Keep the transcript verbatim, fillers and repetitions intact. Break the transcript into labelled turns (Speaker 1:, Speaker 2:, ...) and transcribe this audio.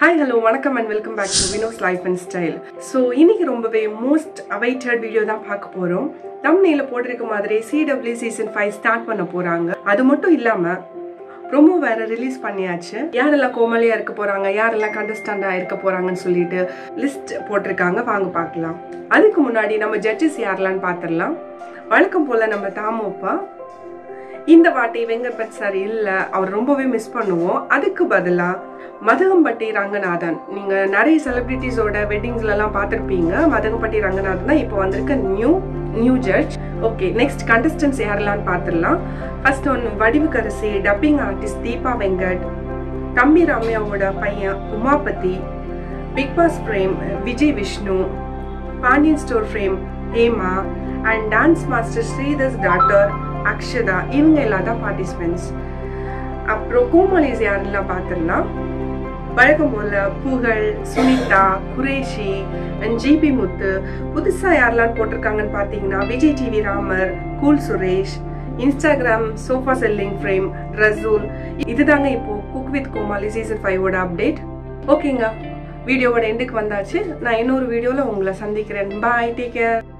Speaker 1: Hi, hello, வணக்கம் and welcome back to Vinod's Life and Style. So, இன்னைக்கு ரொம்பவே most awaited video தான் பார்க்க போறோம். thumbnail போட்டிருக்க மாதிரி C W season five start பண்ண போறாங்க. அது மட்டும் இல்லாம ப்ரோமோ வேற ரிலீஸ் பண்ணியாச்சு. யாரெல்லாம் கோமலியா இருக்க போறாங்க, யாரெல்லாம் கண்டஸ்டண்டா இருக்க போறாங்கன்னு சொல்லிட்டு லிஸ்ட் போட்டிருக்காங்க. வாங்க பார்க்கலாம். அதுக்கு முன்னாடி நம்ம ஜட்ஜஸ் யாரெல்லாம் பார்த்திடலாம். வழக்கம் போல நம்ம தாமோப்பா இந்த வாட்டி வெங்கட்பட் சார் இல்ல, அவர் ரொம்பவே மிஸ் பண்ணுவோம். அதுக்கு பதிலா மதகம்பட்டி ரங்கநாதன், நீங்க நிறைய செலிபிரிட்டிஸோட வெட்டிங்ஸ்ல எல்லாம் பார்த்திருப்பீங்க. மதகம்பட்டி ரங்கநாதன் தான் இப்போ வந்திருக்க new new judge. Okay, next contestants யாரெல்லாம் பார்த்துடலாம். First one Vadivukkarasi, dubbing artist Deepa Venkat, Thambi ராமையாவோட பையன் Umapathi, Bigg Boss fame Vijay Vishnu, Pandian store fame Hema and dance master Sridhar's daughter Akshatha. இவங்க எல்லாம் தான் பார்ட்டிசிபென்ட்ஸ். அப்புறம் கோமாலிஸ் யாரெல்லாம் பார்த்துடலாம். வழக்கம் போல புகழ், சுனிதா, குரேஷி அண்ட் ஜிபி முத்து. புதுசா யாரெல்லாம் போட்டிருக்காங்கன்னு பார்த்தீங்கன்னா Vijay TV Ramar, cool Suresh, Instagram sofa selling fame Rasool. இதுதாங்க இப்போ cook with Comali season five ஓட அப்டேட். ஓகேங்க, வீடியோவோட எண்டுக்கு வந்தாச்சு. நான் இன்னொரு வீடியோல உங்களை சந்திக்கிறேன். Bye, take care.